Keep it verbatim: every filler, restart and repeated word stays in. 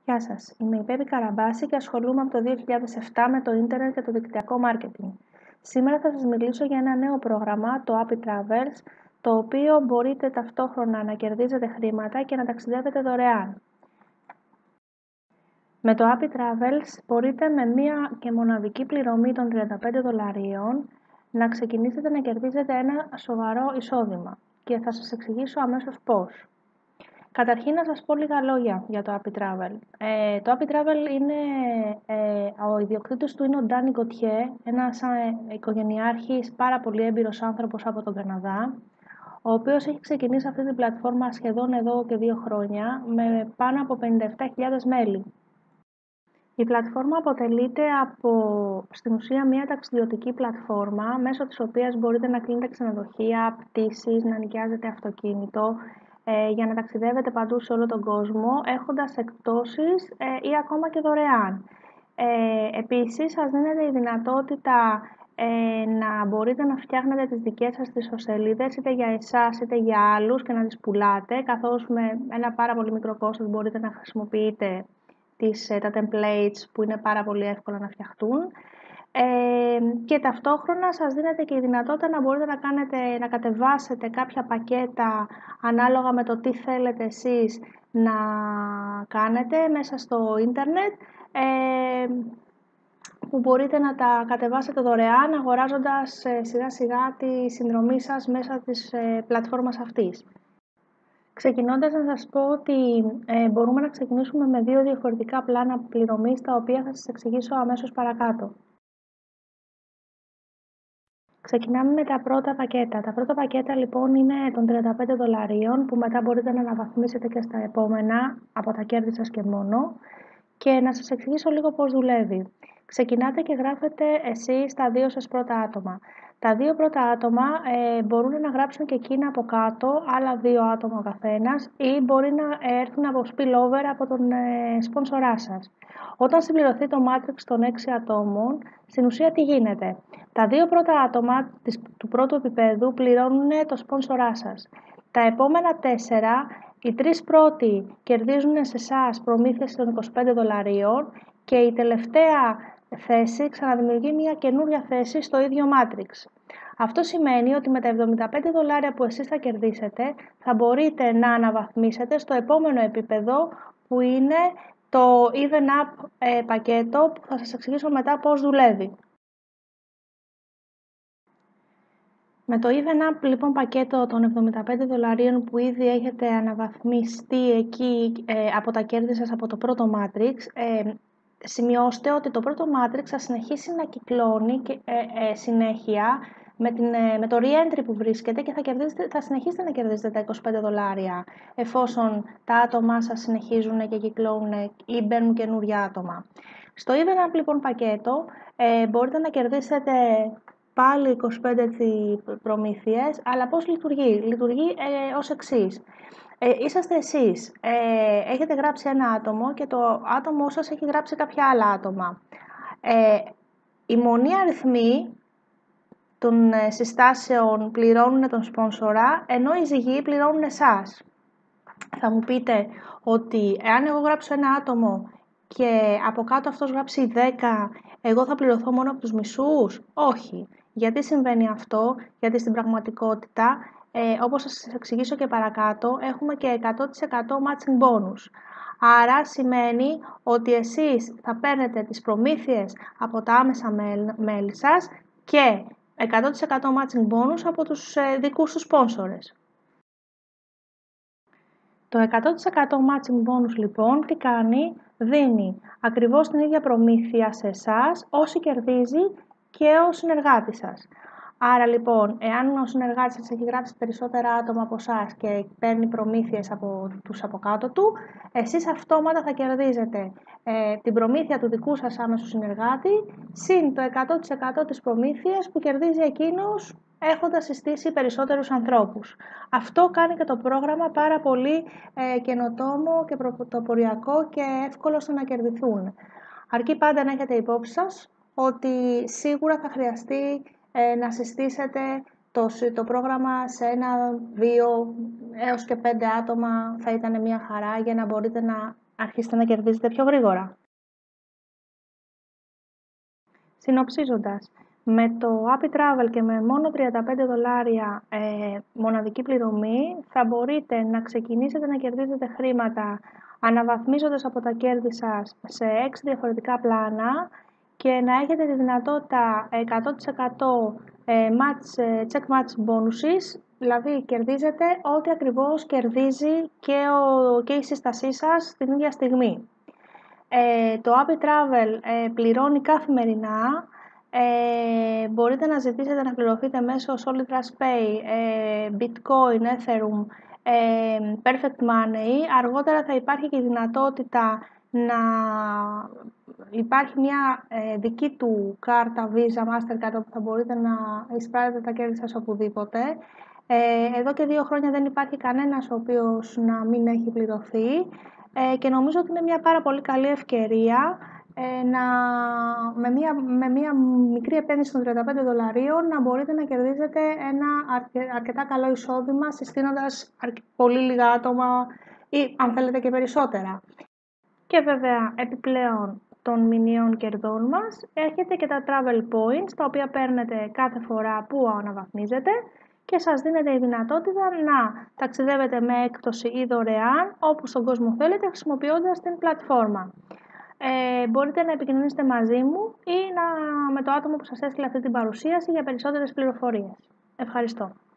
Γεια σας, είμαι η Πέπη Καραμπάση και ασχολούμαι από το δύο χιλιάδες επτά με το ίντερνετ και το δικτυακό μάρκετινγκ. Σήμερα θα σας μιλήσω για ένα νέο πρόγραμμα, το Appy Travels, το οποίο μπορείτε ταυτόχρονα να κερδίζετε χρήματα και να ταξιδεύετε δωρεάν. Με το Appy Travels μπορείτε με μία και μοναδική πληρωμή των τριάντα πέντε δολαρίων να ξεκινήσετε να κερδίζετε ένα σοβαρό εισόδημα και θα σας εξηγήσω αμέσως πώς. Καταρχήν να σας πω λίγα λόγια για το Appy Travel. Ε, το Appy Travel είναι, ε, ο ιδιοκτήτης του είναι ο Ντάνι Γκοτιέ, ένας ε, οικογενειάρχης πάρα πολύ έμπειρος άνθρωπος από τον Καναδά, ο οποίος έχει ξεκινήσει αυτή την πλατφόρμα σχεδόν εδώ και δύο χρόνια με πάνω από πενήντα επτά χιλιάδες μέλη. Η πλατφόρμα αποτελείται από, στην ουσία, μια ταξιδιωτική πλατφόρμα μέσω της οποίας μπορείτε να κλείνετε ξενοδοχεία, πτήσεις, να νοικιάζετε αυτοκίνητο, ε, για να ταξιδεύετε παντού σε όλο τον κόσμο, έχοντας εκπτώσεις ε, ή ακόμα και δωρεάν. Ε, επίσης, σας δίνεται η δυνατότητα ε, να μπορείτε να φτιάχνετε τις δικές σας τις ιστοσελίδες, είτε για εσάς είτε για άλλους, και να τις πουλάτε, καθώς με ένα πάρα πολύ μικρό κόστος μπορείτε να χρησιμοποιείτε τις, τα templates που είναι πάρα πολύ εύκολα να φτιαχτούν. Ε, και ταυτόχρονα σας δίνεται και η δυνατότητα να μπορείτε να, κάνετε, να κατεβάσετε κάποια πακέτα ανάλογα με το τι θέλετε εσείς να κάνετε μέσα στο ίντερνετ, ε, που μπορείτε να τα κατεβάσετε δωρεάν αγοράζοντας ε, σιγά σιγά τη συνδρομή σας μέσα της ε, πλατφόρμας αυτής. Ξεκινώντας, να σας πω ότι ε, μπορούμε να ξεκινήσουμε με δύο διαφορετικά πλάνα πληρωμής, τα οποία θα σας εξηγήσω αμέσως παρακάτω. Ξεκινάμε με τα πρώτα πακέτα. Τα πρώτα πακέτα λοιπόν είναι των τριάντα πέντε δολαρίων, που μετά μπορείτε να αναβαθμίσετε και στα επόμενα από τα κέρδη σας και μόνο. Και να σας εξηγήσω λίγο πώς δουλεύει. Ξεκινάτε και γράφετε εσείς τα δύο σας πρώτα άτομα. Τα δύο πρώτα άτομα ε, μπορούν να γράψουν και εκείνα από κάτω, άλλα δύο άτομα ο καθένας, ή μπορεί να έρθουν από spillover από τον ε, σπόνσορά σας. Όταν συμπληρωθεί το matrix των έξι ατόμων, στην ουσία τι γίνεται. Τα δύο πρώτα άτομα της, του πρώτου επίπεδου πληρώνουν το σπόνσορά σας. Τα επόμενα τέσσερα, οι τρεις πρώτοι κερδίζουν σε εσάς προμήθειες των είκοσι πέντε δολαρίων και η τελευταία θέση ξαναδημιουργεί μια καινούρια θέση στο ίδιο matrix. Αυτό σημαίνει ότι με τα εβδομήντα πέντε δολάρια που εσείς θα κερδίσετε θα μπορείτε να αναβαθμίσετε στο επόμενο επίπεδο, που είναι το Even Up ε, πακέτο, που θα σας εξηγήσω μετά πώς δουλεύει. Με το Even Up λοιπόν πακέτο των εβδομήντα πέντε δολαρίων που ήδη έχετε αναβαθμιστεί εκεί ε, από τα κέρδη σας από το πρώτο Matrix, ε, σημειώστε ότι το πρώτο Matrix θα συνεχίσει να κυκλώνει και, ε, ε, συνέχεια με, την, ε, με το re-entry που βρίσκεται και θα, θα συνεχίσετε να κερδίζετε τα είκοσι πέντε δολάρια, εφόσον τα άτομά σας συνεχίζουν και κυκλώνουν ή μπαίνουν καινούρια άτομα. Στο Even Up λοιπόν πακέτο ε, μπορείτε να κερδίσετε πάλι είκοσι πέντε προμήθειες, αλλά πώς λειτουργεί. Λειτουργεί ε, ως εξής. Ε, είσαστε εσείς, ε, έχετε γράψει ένα άτομο και το άτομό σας έχει γράψει κάποια άλλα άτομα. Ε, οι μονοί αριθμοί των ε, συστάσεων πληρώνουν τον σπόνσορα, ενώ οι ζυγοί πληρώνουν εσάς. Θα μου πείτε ότι εάν εγώ γράψω ένα άτομο και από κάτω αυτός γράψει δέκα, εγώ θα πληρωθώ μόνο από τους μισούς? Όχι. Γιατί συμβαίνει αυτό? Γιατί στην πραγματικότητα, ε, όπως θα σας εξηγήσω και παρακάτω, έχουμε και εκατό τοις εκατό matching bonus. Άρα σημαίνει ότι εσείς θα παίρνετε τις προμήθειες από τα άμεσα μέλη σας και εκατό τοις εκατό matching bonus από τους ε, δικούς τους σπόνσορες. Το εκατό τοις εκατό matching bonus λοιπόν τι κάνει? Δίνει ακριβώς την ίδια προμήθεια σε εσάς όσοι κερδίζει και ο συνεργάτης σας. Άρα λοιπόν, εάν ο συνεργάτης σας έχει γράψει περισσότερα άτομα από εσάς και παίρνει προμήθειες από τους από κάτω του, εσείς αυτόματα θα κερδίζετε ε, την προμήθεια του δικού σας άμεσου συνεργάτη, συν το εκατό τοις εκατό της προμήθειας που κερδίζει εκείνος έχοντας συστήσει περισσότερους ανθρώπους. Αυτό κάνει και το πρόγραμμα πάρα πολύ ε, καινοτόμο και πρωτοποριακό και εύκολο στο να κερδιθούν. Αρκεί πάντα να έχετε υπόψη σας ότι σίγουρα θα χρειαστεί ε, να συστήσετε το, το πρόγραμμα σε ένα, δύο έως και πέντε άτομα, θα ήταν μια χαρά για να μπορείτε να αρχίσετε να κερδίζετε πιο γρήγορα. Συνοψίζοντας, με το Happy Travel και με μόνο τριάντα πέντε δολάρια ε, μοναδική πληρωμή θα μπορείτε να ξεκινήσετε να κερδίζετε χρήματα αναβαθμίζοντας από τα κέρδη σας σε έξι διαφορετικά πλάνα και να έχετε τη δυνατότητα εκατό τοις εκατό match, check match bonuses, δηλαδή κερδίζετε ό,τι ακριβώς κερδίζει και, ο, και η σύστασή σας την ίδια στιγμή. Ε, το Happy Travel ε, πληρώνει καθημερινά, ε, μπορείτε να ζητήσετε να πληρωθείτε μέσω Solid Trust Pay, ε, Bitcoin, Ethereum, ε, Perfect Money. Αργότερα θα υπάρχει και η δυνατότητα να υπάρχει μια ε, δική του κάρτα Visa, Mastercard, όπου θα μπορείτε να εισπράτετε τα κέρδη σας οπουδήποτε. Ε, εδώ και δύο χρόνια δεν υπάρχει κανένας ο οποίος να μην έχει πληρωθεί ε, και νομίζω ότι είναι μια πάρα πολύ καλή ευκαιρία ε, να, με, μια, με μια μικρή επένδυση των τριάντα πέντε δολαρίων να μπορείτε να κερδίζετε ένα αρκε, αρκετά καλό εισόδημα συστήνοντας αρκε, πολύ λίγα άτομα ή αν θέλετε και περισσότερα. Και βέβαια επιπλέον των μηνιαίων κερδών μας έχετε και τα travel points τα οποία παίρνετε κάθε φορά που αναβαθμίζετε και σας δίνεται η δυνατότητα να ταξιδεύετε με έκπτωση ή δωρεάν όπου στον κόσμο θέλετε χρησιμοποιώντας την πλατφόρμα. Ε, μπορείτε να επικοινωνήσετε μαζί μου ή να, με το άτομο που σας έστειλε αυτή την παρουσίαση για περισσότερες πληροφορίες. Ευχαριστώ.